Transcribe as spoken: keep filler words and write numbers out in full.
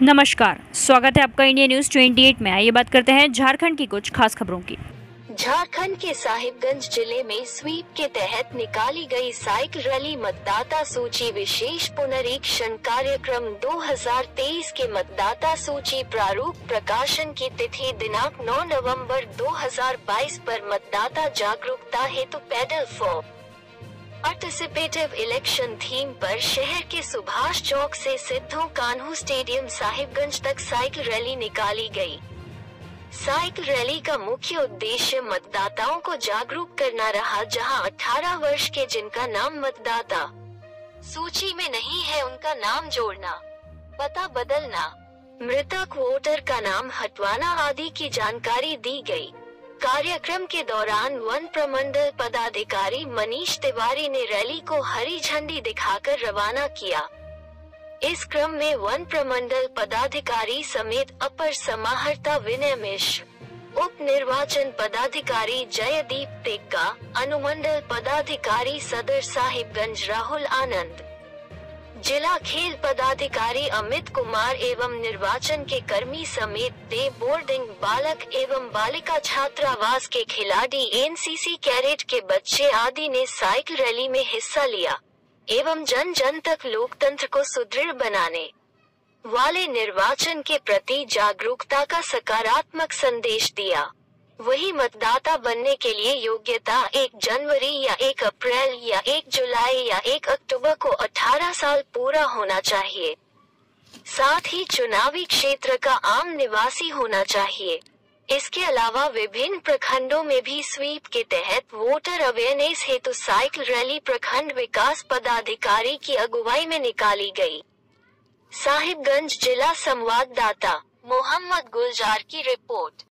नमस्कार, स्वागत है आपका इंडिया न्यूज अट्ठाईस में। आइए बात करते हैं झारखंड की कुछ खास खबरों की। झारखंड के साहिबगंज जिले में स्वीप के तहत निकाली गई साइकिल रैली मतदाता सूची विशेष पुनरीक्षण कार्यक्रम दो हज़ार तेईस के मतदाता सूची प्रारूप प्रकाशन की तिथि दिनांक नौ नवंबर दो हज़ार बाईस पर मतदाता जागरूकता हेतु पैदल फॉर पार्टिसिपेटिव इलेक्शन थीम पर शहर के सुभाष चौक से सिद्धू कान्हू स्टेडियम साहिबगंज तक साइकिल रैली निकाली गई। साइकिल रैली का मुख्य उद्देश्य मतदाताओं को जागरूक करना रहा, जहां अठारह वर्ष के जिनका नाम मतदाता सूची में नहीं है उनका नाम जोड़ना, पता बदलना, मृतक वोटर का नाम हटवाना आदि की जानकारी दी गई। कार्यक्रम के दौरान वन प्रमंडल पदाधिकारी मनीष तिवारी ने रैली को हरी झंडी दिखाकर रवाना किया। इस क्रम में वन प्रमंडल पदाधिकारी समेत अपर समाहर्ता विनय मिश्र, उप निर्वाचन पदाधिकारी जयदीप तिग्गा, अनुमंडल पदाधिकारी सदर साहिबगंज राहुल आनंद, जिला खेल पदाधिकारी अमित कुमार एवं निर्वाचन के कर्मी समेत डे बोर्डिंग बालक एवं बालिका छात्रावास के खिलाड़ी, एनसीसी कैडेट के बच्चे आदि ने साइकिल रैली में हिस्सा लिया एवं जन जन तक लोकतंत्र को सुदृढ़ बनाने वाले निर्वाचन के प्रति जागरूकता का सकारात्मक संदेश दिया। वही मतदाता बनने के लिए योग्यता एक जनवरी या एक अप्रैल या एक जुलाई या एक अक्टूबर को अठारह साल पूरा होना चाहिए। साथ ही चुनावी क्षेत्र का आम निवासी होना चाहिए। इसके अलावा विभिन्न प्रखंडों में भी स्वीप के तहत वोटर अवेयरनेस हेतु साइकिल रैली प्रखंड विकास पदाधिकारी की अगुवाई में निकाली गई। साहिबगंज जिला संवाददाता मोहम्मद गुलजार की रिपोर्ट।